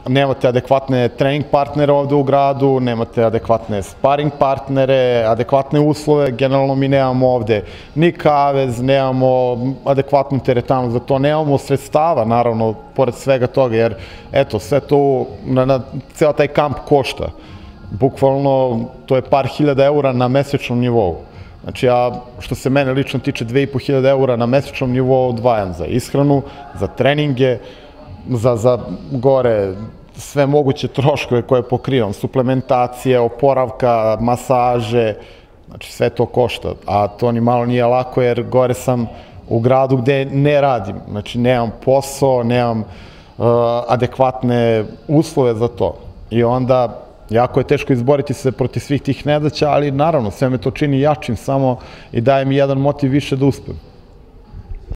nemate adekvatne trening partnere ovde u gradu, nemate adekvatne sparing partnere, adekvatne uslove, generalno mi nemamo ovde ni kavez, nemamo adekvatnu teretanu za to, nemamo sredstava, naravno, pored svega toga, jer, eto, sve to, ceo taj kamp košta. Bukvalno, to je par hiljada eura na mesečnom nivou. Znači, ja, što se mene lično tiče, 2500 eura na mesečnom nivou odvajam za ishranu, za treninge, za gore sve moguće troškove koje pokrivam, suplementacije, oporavka, masaže, znači sve to košta, a to ni malo nije lako jer gore sam u gradu gde ne radim, znači nemam posao, nemam adekvatne uslove za to i onda jako je teško izboriti se protiv svih tih nedaća, ali naravno sve me to čini jačim samo i daje mi jedan motiv više da uspem.